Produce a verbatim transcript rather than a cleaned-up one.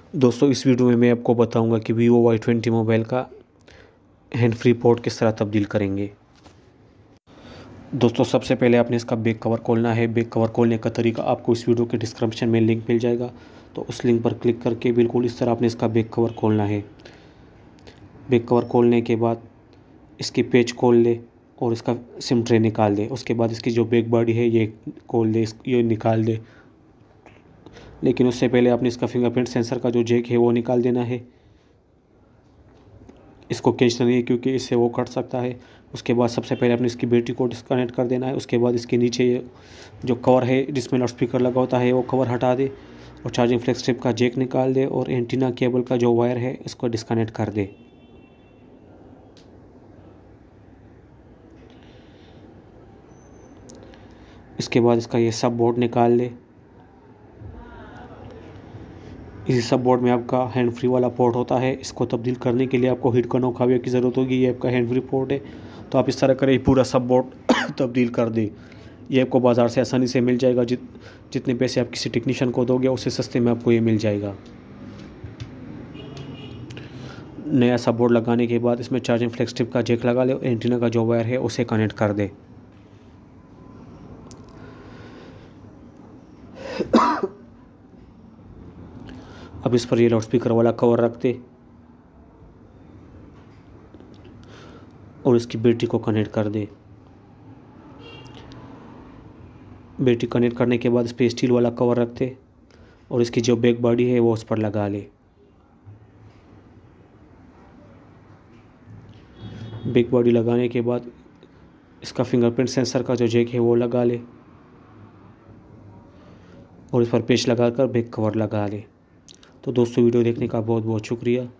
दोस्तों इस वीडियो में मैं आपको बताऊंगा कि वीवो वाई ट्वेंटी मोबाइल का हैंड फ्री पोर्ट किस तरह तब्दील करेंगे। दोस्तों सबसे पहले आपने इसका बैक कवर खोलना है। बैक कवर खोलने का तरीका आपको इस वीडियो के डिस्क्रिप्शन में लिंक मिल जाएगा, तो उस लिंक पर क्लिक करके बिल्कुल इस तरह आपने इसका बैक कवर खोलना है। बैक कवर खोलने के बाद इसकी पेज खोल ले और इसका सिम ट्रे निकाल दे। उसके बाद इसकी जो बैक बॉडी है ये खोल दे, ये निकाल दे। लेकिन उससे पहले आपने इसका फिंगरप्रिंट सेंसर का जो जैक है वो निकाल देना है। इसको खींचना नहीं है क्योंकि इससे वो कट सकता है। उसके बाद सबसे पहले आपने इसकी बैटरी को डिस्कनेक्ट कर देना है। उसके बाद इसके नीचे जो कवर है जिसमें लाउड स्पीकर लगा होता है वो कवर हटा दे और चार्जिंग फ्लेक्स स्ट्रिप का जैक निकाल दे और एंटीना केबल का जो वायर है इसको डिस्कनेक्ट कर दे। इसके बाद इसका ये सब बोर्ड निकाल ले। इसी सब बोर्ड में आपका हैंड फ्री वाला पोर्ट होता है। इसको तब्दील करने के लिए आपको हीट कनोकाविया की ज़रूरत होगी। ये आपका हैंड फ्री पोर्ट है, तो आप इस तरह करें पूरा सब बोर्ड तब्दील कर दें। ये आपको बाज़ार से आसानी से मिल जाएगा। जित जितने पैसे आप किसी टेक्नीशियन को दोगे उससे सस्ते में आपको ये मिल जाएगा। नया सब बोर्ड लगाने के बाद इसमें चार्जिंग फ्लेक्स स्ट्रिप का जैक लगा ले और एंटीना का जो वायर है उसे कनेक्ट कर दे। अब इस पर ये लाउड स्पीकर वाला कवर रख दे और इसकी बैटरी को कनेक्ट कर दे। बैटरी कनेक्ट करने के बाद इस पर स्टील वाला कवर रख दे और इसकी जो बैक बॉडी है वो उस पर लगा ले। बैक बॉडी लगाने के बाद इसका फिंगरप्रिंट सेंसर का जो जैक है वो लगा ले और इस पर पेच लगाकर बैक कवर लगा ले। तो दोस्तों वीडियो देखने का बहुत बहुत शुक्रिया।